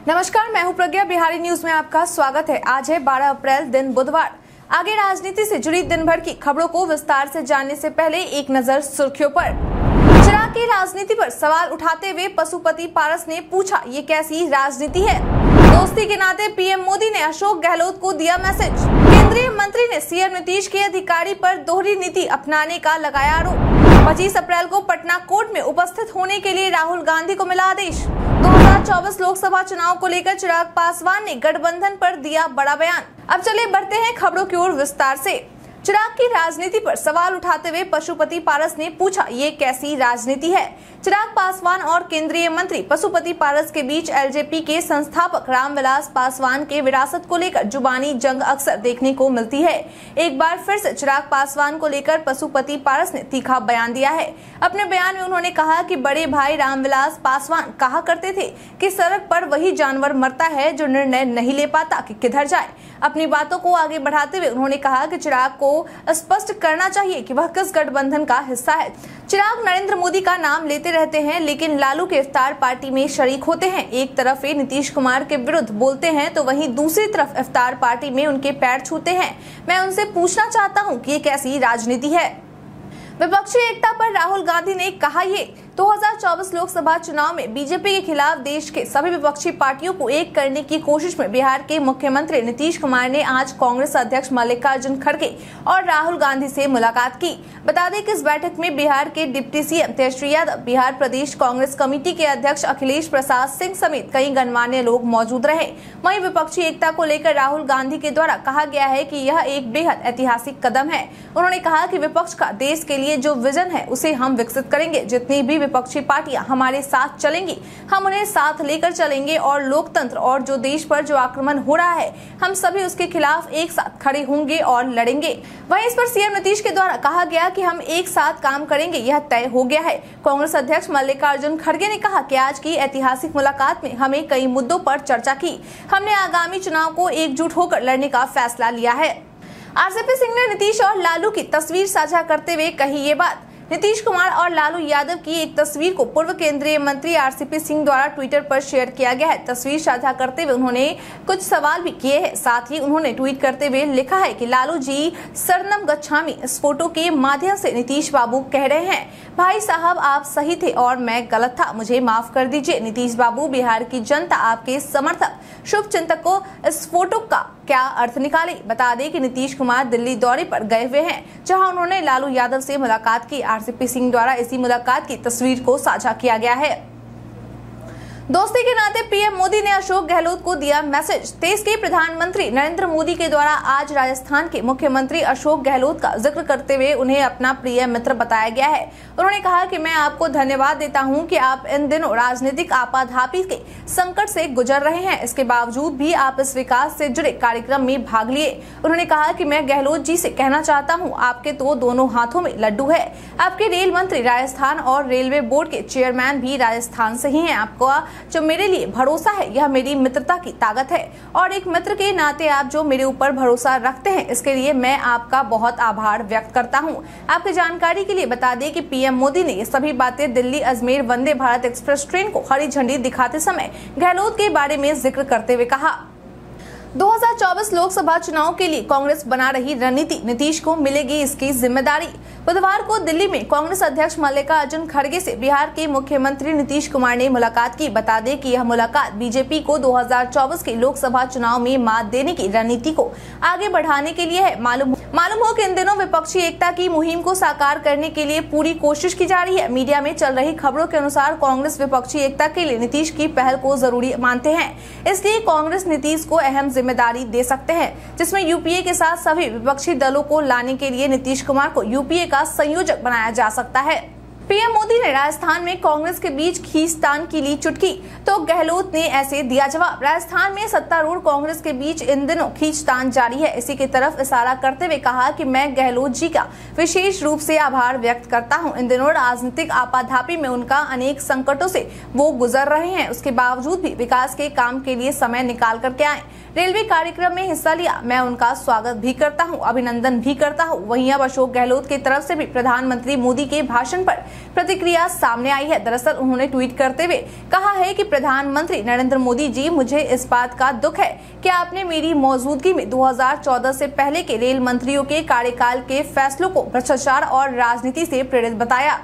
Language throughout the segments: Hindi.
नमस्कार, मैं हूं प्रज्ञा। बिहारी न्यूज में आपका स्वागत है। आज है 12 अप्रैल, दिन बुधवार। आगे राजनीति से जुड़ी दिन भर की खबरों को विस्तार से जानने से पहले एक नजर सुर्खियों पर। चिराग की राजनीति पर सवाल उठाते हुए पशुपति पारस ने पूछा, ये कैसी राजनीति है। दोस्ती के नाते पीएम मोदी ने अशोक गहलोत को दिया मैसेज। केंद्रीय मंत्री ने सीएम नीतीश के अधिकारी पर दोहरी नीति अपनाने का लगाया आरोप। 25 अप्रैल को पटना कोर्ट में उपस्थित होने के लिए राहुल गांधी को मिला आदेश। 2024 लोकसभा चुनाव को लेकर चिराग पासवान ने गठबंधन पर दिया बड़ा बयान। अब चले बढ़ते हैं खबरों की ओर विस्तार से। चिराग की राजनीति पर सवाल उठाते हुए पशुपति पारस ने पूछा, ये कैसी राजनीति है। चिराग पासवान और केंद्रीय मंत्री पशुपति पारस के बीच एलजेपी के संस्थापक रामविलास पासवान के विरासत को लेकर जुबानी जंग अक्सर देखने को मिलती है। एक बार फिर से चिराग पासवान को लेकर पशुपति पारस ने तीखा बयान दिया है। अपने बयान में उन्होंने कहा कि बड़े भाई रामविलास पासवान कहा करते थे कि सड़क पर वही जानवर मरता है जो निर्णय नहीं ले पाता कि किधर जाए। अपनी बातों को आगे बढ़ाते हुए उन्होंने कहा कि चिराग को स्पष्ट करना चाहिए कि वह किस गठबंधन का हिस्सा है। चिराग नरेंद्र मोदी का नाम लेते रहते हैं, लेकिन लालू के इफ्तार पार्टी में शरीक होते हैं। एक तरफ वे नीतीश कुमार के विरुद्ध बोलते हैं तो वहीं दूसरी तरफ इफ्तार पार्टी में उनके पैर छूते हैं। मैं उनसे पूछना चाहता हूं कि ये कैसी राजनीति है। विपक्षी एकता पर राहुल गांधी ने कहा, ये 2024 लोकसभा चुनाव में बीजेपी के खिलाफ देश के सभी विपक्षी पार्टियों को एक करने की कोशिश में बिहार के मुख्यमंत्री नीतीश कुमार ने आज कांग्रेस अध्यक्ष मल्लिकार्जुन खड़गे और राहुल गांधी से मुलाकात की। बता दें कि इस बैठक में बिहार के deputy CM Tejashwi Yadav, Bihar Pradesh Congress committee के अध्यक्ष अखिलेश प्रसाद सिंह समेत कई गणमान्य लोग मौजूद रहे। वहीं विपक्षी एकता को लेकर राहुल गांधी के द्वारा कहा गया है कि यह एक बेहद ऐतिहासिक कदम है। उन्होंने कहा कि विपक्ष का देश के लिए जो विजन है उसे हम विकसित करेंगे। जितनी भी विपक्षी पार्टियां हमारे साथ चलेंगी, हम उन्हें साथ लेकर चलेंगे और लोकतंत्र और जो देश पर जो आक्रमण हो रहा है, हम सभी उसके खिलाफ एक साथ खड़े होंगे और लड़ेंगे। वहीं इस पर सीएम नीतीश के द्वारा कहा गया कि हम एक साथ काम करेंगे, यह तय हो गया है। कांग्रेस अध्यक्ष मल्लिकार्जुन खड़गे ने कहा कि आज की ऐतिहासिक मुलाकात में हमें कई मुद्दों पर चर्चा की। हमने आगामी चुनाव को एकजुट होकर लड़ने का फैसला लिया है। आरसीपी सिंह ने नीतीश और लालू की तस्वीर साझा करते हुए कही ये बात। नीतीश कुमार और लालू यादव की एक तस्वीर को पूर्व केंद्रीय मंत्री आरसीपी सिंह द्वारा ट्विटर पर शेयर किया गया है। तस्वीर साझा करते हुए उन्होंने कुछ सवाल भी किए हैं। साथ ही उन्होंने ट्वीट करते हुए लिखा है कि लालू जी शरणम गच्छामी। इस फोटो के माध्यम से नीतीश बाबू कह रहे हैं, भाई साहब आप सही थे और मैं गलत था, मुझे माफ कर दीजिए। नीतीश बाबू, बिहार की जनता आपके समर्थक शुभ चिंतक को इस फोटो का क्या अर्थ निकाले। बता दें कि नीतीश कुमार दिल्ली दौरे पर गए हुए हैं, जहां उन्होंने लालू यादव से मुलाकात की। आरसीपी सिंह द्वारा इसी मुलाकात की तस्वीर को साझा किया गया है। दोस्ती के नाते पीएम मोदी ने अशोक गहलोत को दिया मैसेज। देश के प्रधानमंत्री नरेंद्र मोदी के द्वारा आज राजस्थान के मुख्यमंत्री अशोक गहलोत का जिक्र करते हुए उन्हें अपना प्रिय मित्र बताया गया है। उन्होंने कहा कि मैं आपको धन्यवाद देता हूं कि आप इन दिनों राजनीतिक आपाधापी के संकट से गुजर रहे हैं, इसके बावजूद भी आप इस विकास से जुड़े कार्यक्रम में भाग लिए। उन्होंने कहा कि मैं गहलोत जी से कहना चाहता हूँ, आपके तो दोनों हाथों में लड्डू है। आपके रेल मंत्री राजस्थान और रेलवे बोर्ड के चेयरमैन भी राजस्थान से ही हैं। आपको जो मेरे लिए भरोसा है, यह मेरी मित्रता की ताकत है और एक मित्र के नाते आप जो मेरे ऊपर भरोसा रखते हैं, इसके लिए मैं आपका बहुत आभार व्यक्त करता हूं। आपकी जानकारी के लिए बता दें कि पीएम मोदी ने ये सभी बातें दिल्ली अजमेर वंदे भारत एक्सप्रेस ट्रेन को हरी झंडी दिखाते समय गहलोत के बारे में जिक्र करते हुए कहा। 2024 लोकसभा चुनाव के लिए कांग्रेस बना रही रणनीति, नीतीश को मिलेगी इसकी जिम्मेदारी। बुधवार को दिल्ली में कांग्रेस अध्यक्ष मल्लिकार्जुन खड़गे से बिहार के मुख्यमंत्री नीतीश कुमार ने मुलाकात की। बता दें कि यह मुलाकात बीजेपी को 2024 के लोकसभा चुनाव में मात देने की रणनीति को आगे बढ़ाने के लिए है। मालूम हो कि इन दिनों विपक्षी एकता की मुहिम को साकार करने के लिए पूरी कोशिश की जा रही है। मीडिया में चल रही खबरों के अनुसार कांग्रेस विपक्षी एकता के लिए नीतीश की पहल को जरूरी मानते हैं, इसलिए कांग्रेस नीतीश को अहम जिम्मेदारी दे सकते हैं, जिसमें यूपीए के साथ सभी विपक्षी दलों को लाने के लिए नीतीश कुमार को यूपीए का संयोजक बनाया जा सकता है। पीएम मोदी ने राजस्थान में कांग्रेस के बीच खींचतान की ली चुटकी, तो गहलोत ने ऐसे दिया जवाब। राजस्थान में सत्तारूढ़ कांग्रेस के बीच इन दिनों खींचतान जारी है। इसी की तरफ इशारा करते हुए कहा कि मैं गहलोत जी का विशेष रूप से आभार व्यक्त करता हूं। इन दिनों राजनीतिक आपाधापी में उनका अनेक संकटों से वो गुजर रहे हैं, उसके बावजूद भी विकास के काम के लिए समय निकाल करके आए। रेलवे कार्यक्रम में हिस्सा लिया, मैं उनका स्वागत भी करता हूं, अभिनंदन भी करता हूं। वहीं अब अशोक गहलोत की तरफ से भी प्रधानमंत्री मोदी के भाषण पर प्रतिक्रिया सामने आई है। दरअसल उन्होंने ट्वीट करते हुए कहा है कि प्रधानमंत्री नरेंद्र मोदी जी, मुझे इस बात का दुख है कि आपने मेरी मौजूदगी में 2014 से पहले के रेल मंत्रियों के कार्यकाल के फैसलों को भ्रष्टाचार और राजनीति से प्रेरित बताया।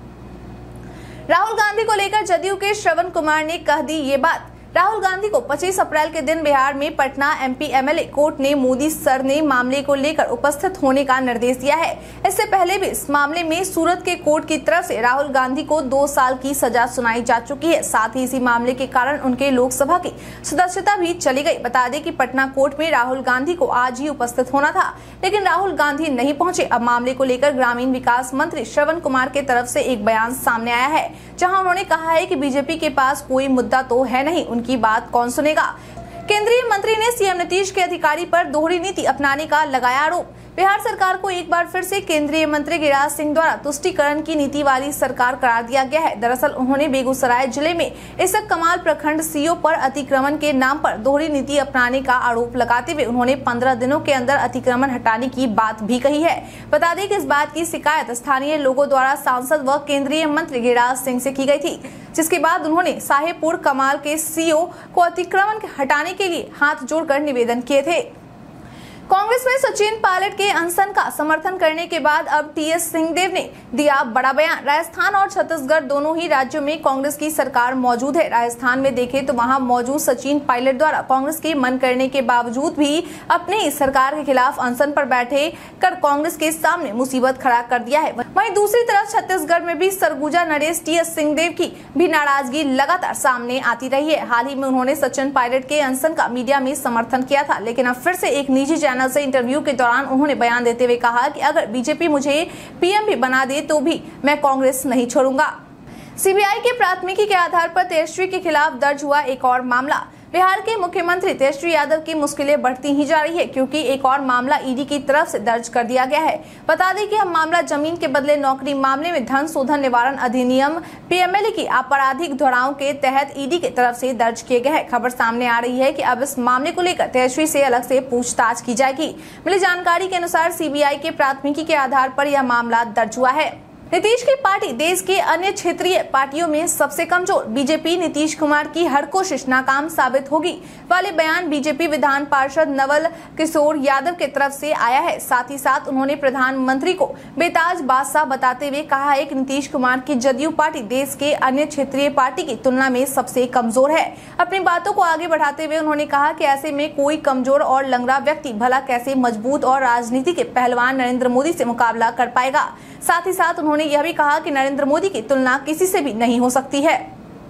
राहुल गांधी को लेकर जदयू के श्रवण कुमार ने कह दी ये बात। राहुल गांधी को 25 अप्रैल के दिन बिहार में पटना एमपी एमएलए कोर्ट ने मोदी सर ने मामले को लेकर उपस्थित होने का निर्देश दिया है। इससे पहले भी इस मामले में सूरत के कोर्ट की तरफ से राहुल गांधी को 2 साल की सजा सुनाई जा चुकी है। साथ ही इसी मामले के कारण उनके लोकसभा की सदस्यता भी चली गई। बता दें कि पटना कोर्ट में राहुल गांधी को आज ही उपस्थित होना था, लेकिन राहुल गांधी नहीं पहुंचे। अब मामले को लेकर ग्रामीण विकास मंत्री श्रवण कुमार की तरफ से एक बयान सामने आया है, जहां उन्होंने कहा है कि बीजेपी के पास कोई मुद्दा तो है नहीं, उनकी बात कौन सुनेगा। केंद्रीय मंत्री ने सीएम नीतीश के अधिकारी पर दोहरी नीति अपनाने का लगाया आरोप। बिहार सरकार को एक बार फिर से केंद्रीय मंत्री गिरिराज सिंह द्वारा तुष्टीकरण की नीति वाली सरकार करार दिया गया है। दरअसल उन्होंने बेगूसराय जिले में इसक कमाल प्रखंड सीओ पर अतिक्रमण के नाम पर दोहरी नीति अपनाने का आरोप लगाते हुए उन्होंने 15 दिनों के अंदर अतिक्रमण हटाने की बात भी कही है। बता दें कि इस बात की शिकायत स्थानीय लोगों द्वारा सांसद व केंद्रीय मंत्री गिरिराज सिंह से की गई थी, जिसके बाद उन्होंने साहेबपुर कमाल के सीओ को अतिक्रमण हटाने के लिए हाथ जोड़कर निवेदन किए थे। कांग्रेस में सचिन पायलट के अनशन का समर्थन करने के बाद अब टीएस सिंहदेव ने दिया बड़ा बयान। राजस्थान और छत्तीसगढ़ दोनों ही राज्यों में कांग्रेस की सरकार मौजूद है। राजस्थान में देखें तो वहां मौजूद सचिन पायलट द्वारा कांग्रेस के मन करने के बावजूद भी अपने ही सरकार के खिलाफ अनशन पर बैठे कर कांग्रेस के सामने मुसीबत खड़ा कर दिया है। वहीं दूसरी तरफ छत्तीसगढ़ में भी सरगुजा नरेश टीएस सिंहदेव की भी नाराजगी लगातार सामने आती रही है। हाल ही में उन्होंने सचिन पायलट के अनशन का मीडिया में समर्थन किया था, लेकिन अब फिर से एक निजी चैनल से इंटरव्यू के दौरान उन्होंने बयान देते हुए कहा कि अगर बीजेपी मुझे पीएम भी बना दे तो भी मैं कांग्रेस नहीं छोड़ूंगा। सीबीआई की प्राथमिकी के आधार पर तेजस्वी के खिलाफ दर्ज हुआ एक और मामला। बिहार के मुख्यमंत्री तेजस्वी यादव की मुश्किलें बढ़ती ही जा रही है, क्योंकि एक और मामला ईडी की तरफ से दर्ज कर दिया गया है। बता दें कि यह मामला जमीन के बदले नौकरी मामले में धन शोधन निवारण अधिनियम पीएमएलए की आपराधिक धाराओं के तहत ईडी की तरफ से दर्ज किए गए हैं। खबर सामने आ रही है कि अब इस मामले को लेकर तेजस्वी से अलग से पूछताछ की जाएगी। मिली जानकारी के अनुसार सीबीआई के प्राथमिकी के आधार पर यह मामला दर्ज हुआ है। नीतीश की पार्टी देश के अन्य क्षेत्रीय पार्टियों में सबसे कमजोर, बीजेपी नीतीश कुमार की हर कोशिश नाकाम साबित होगी वाले बयान बीजेपी विधान पार्षद नवल किशोर यादव की तरफ से आया है। साथ ही साथ उन्होंने प्रधानमंत्री को बेताज बादशाह बताते हुए कहा है कि नीतीश कुमार की जदयू पार्टी देश के अन्य क्षेत्रीय पार्टी की तुलना में सबसे कमजोर है। अपनी बातों को आगे बढ़ाते हुए उन्होंने कहा कि ऐसे में कोई कमजोर और लंगड़ा व्यक्ति भला कैसे मजबूत और राजनीति के पहलवान नरेंद्र मोदी से मुकाबला कर पाएगा। साथ ही साथ उन्होंने यह भी कहा कि नरेंद्र मोदी की तुलना किसी से भी नहीं हो सकती है।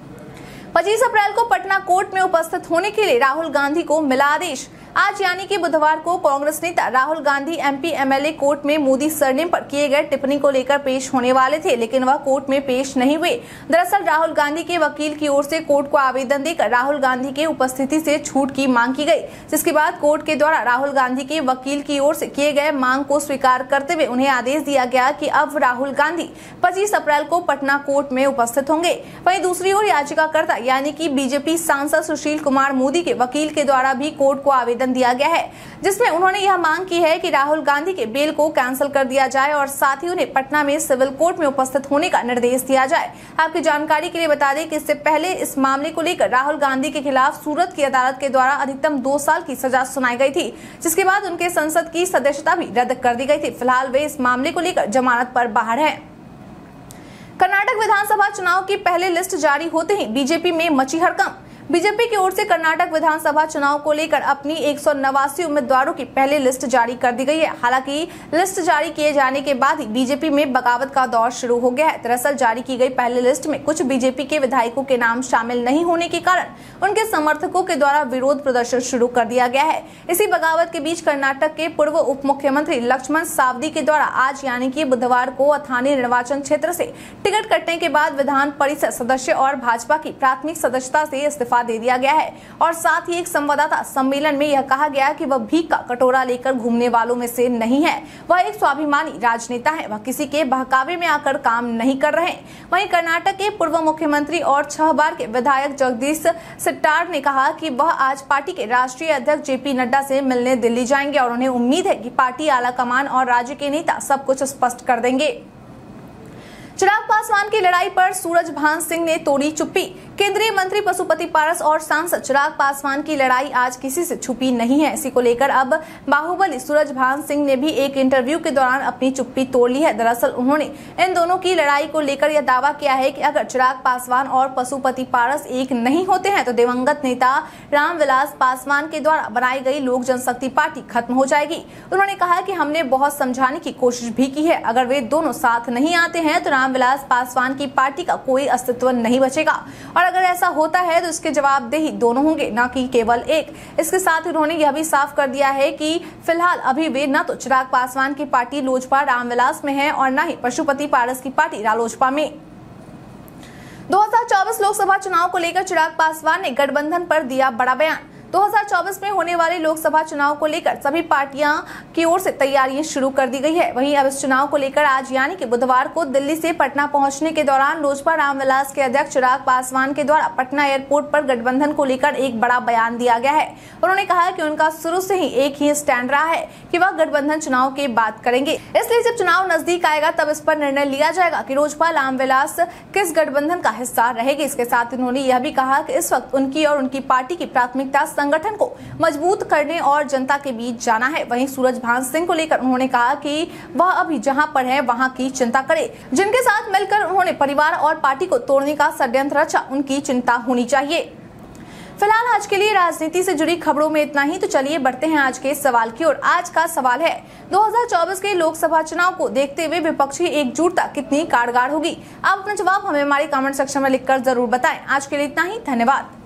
25 अप्रैल को पटना कोर्ट में उपस्थित होने के लिए राहुल गांधी को मिला आदेश। आज यानी कि बुधवार को कांग्रेस नेता Rahul Gandhi MP MLA court में मोदी सरनेम पर किए गए टिप्पणी को लेकर पेश होने वाले थे, लेकिन वह कोर्ट में पेश नहीं हुए। दरअसल राहुल गांधी के वकील की ओर से कोर्ट को आवेदन देकर राहुल गांधी के उपस्थिति से छूट की मांग की गई, जिसके बाद कोर्ट के द्वारा राहुल गांधी के वकील की ओर से किए गए मांग को स्वीकार करते हुए उन्हें आदेश दिया गया कि अब राहुल गांधी 25 अप्रैल को पटना कोर्ट में उपस्थित होंगे। वहीं दूसरी ओर याचिकाकर्ता यानी कि बीजेपी सांसद सुशील कुमार मोदी के वकील के द्वारा भी कोर्ट को आवेदन दिया गया है, जिसमें उन्होंने यह मांग की है कि राहुल गांधी के बेल को कैंसिल कर दिया जाए और साथ ही उन्हें पटना में सिविल कोर्ट में उपस्थित होने का निर्देश दिया जाए। आपकी जानकारी के लिए बता दें कि इससे पहले इस मामले को लेकर राहुल गांधी के खिलाफ सूरत की अदालत के द्वारा अधिकतम 2 साल की सजा सुनाई गई थी, जिसके बाद उनके संसद की सदस्यता भी रद्द कर दी गई थी। फिलहाल वे इस मामले को लेकर जमानत पर बाहर है। कर्नाटक विधानसभा चुनाव की पहली लिस्ट जारी होते ही बीजेपी में मची हड़कंप। बीजेपी की ओर से कर्नाटक विधानसभा चुनाव को लेकर अपनी 189 उम्मीदवारों की पहली लिस्ट जारी कर दी गई है। हालांकि लिस्ट जारी किए जाने के बाद ही बीजेपी में बगावत का दौर शुरू हो गया है। दरअसल जारी की गई पहली लिस्ट में कुछ बीजेपी के विधायकों के नाम शामिल नहीं होने के कारण उनके समर्थकों के द्वारा विरोध प्रदर्शन शुरू कर दिया गया है। इसी बगावत के बीच कर्नाटक के पूर्व उप मुख्यमंत्री लक्ष्मण सावदी के द्वारा आज यानी कि बुधवार को अथानी निर्वाचन क्षेत्र से टिकट कटने के बाद विधान परिषद सदस्य और भाजपा की प्राथमिक सदस्यता से इस्तीफा दे दिया गया है। और साथ ही एक संवाददाता सम्मेलन में यह कहा गया कि वह भीख का कटोरा लेकर घूमने वालों में से नहीं है, वह एक स्वाभिमानी राजनेता है, वह किसी के बहकावे में आकर काम नहीं कर रहे। वहीं कर्नाटक के पूर्व मुख्यमंत्री और 6 बार के विधायक जगदीश शेट्टार ने कहा कि वह आज पार्टी के राष्ट्रीय अध्यक्ष जेपी नड्डा से मिलने दिल्ली जाएंगे और उन्हें उम्मीद है कि पार्टी आला कमान और राज्य के नेता सब कुछ स्पष्ट कर देंगे। चिराग पासवान की लड़ाई पर सूरजभान सिंह ने तोड़ी चुप्पी। केंद्रीय मंत्री पशुपति पारस और सांसद चिराग पासवान की लड़ाई आज किसी से छुपी नहीं है। इसी को लेकर अब बाहुबली सूरजभान सिंह ने भी एक इंटरव्यू के दौरान अपनी चुप्पी तोड़ ली है। दरअसल उन्होंने इन दोनों की लड़ाई को लेकर यह दावा किया है कि अगर चिराग पासवान और पशुपति पारस एक नहीं होते हैं तो दिवंगत नेता रामविलास पासवान के द्वारा बनाई गई लोक जनशक्ति पार्टी खत्म हो जाएगी। उन्होंने कहा कि हमने बहुत समझाने की कोशिश भी की है, अगर वे दोनों साथ नहीं आते हैं तो रामविलास पासवान की पार्टी का कोई अस्तित्व नहीं बचेगा और अगर ऐसा होता है तो इसके जवाबदेही दोनों होंगे, न कि केवल एक। इसके साथ उन्होंने यह भी साफ कर दिया है कि फिलहाल अभी वे न तो चिराग पासवान की पार्टी लोजपा रामविलास में है और न ही पशुपति पारस की पार्टी रालोजपा में। 2024 लोकसभा चुनाव को लेकर चिराग पासवान ने गठबंधन पर दिया बड़ा बयान। 2024 में होने वाले लोकसभा चुनाव को लेकर सभी पार्टियां की ओर से तैयारियां शुरू कर दी गई है। वहीं अब इस चुनाव को लेकर आज यानी कि बुधवार को दिल्ली से पटना पहुंचने के दौरान लोजपा रामविलास के अध्यक्ष चिराग पासवान के द्वारा पटना एयरपोर्ट पर गठबंधन को लेकर एक बड़ा बयान दिया गया है। उन्होंने कहा कि उनका शुरू से ही एक ही स्टैंड रहा है कि वह गठबंधन चुनाव की बात करेंगे, इसलिए जब चुनाव नजदीक आएगा तब इस पर निर्णय लिया जाएगा कि लोजपा रामविलास किस गठबंधन का हिस्सा रहेगी। इसके साथ उन्होंने यह भी कहा कि इस वक्त उनकी और उनकी पार्टी की प्राथमिकता संगठन को मजबूत करने और जनता के बीच जाना है। वहीं सूरजभान सिंह को लेकर उन्होंने कहा कि वह अभी जहां पर है वहां की चिंता करे, जिनके साथ मिलकर उन्होंने परिवार और पार्टी को तोड़ने का षड्यंत्र रचा, उनकी चिंता होनी चाहिए। फिलहाल आज के लिए राजनीति से जुड़ी खबरों में इतना ही। तो चलिए बढ़ते हैं आज के सवाल की ओर। आज का सवाल है 2024 के लोकसभा चुनाव को देखते हुए विपक्षी एकजुटता कितनी कारगर होगी। आप अपना जवाब हमें हमारे कमेंट सेक्शन में लिखकर जरूर बताएं। आज के लिए इतना ही, धन्यवाद।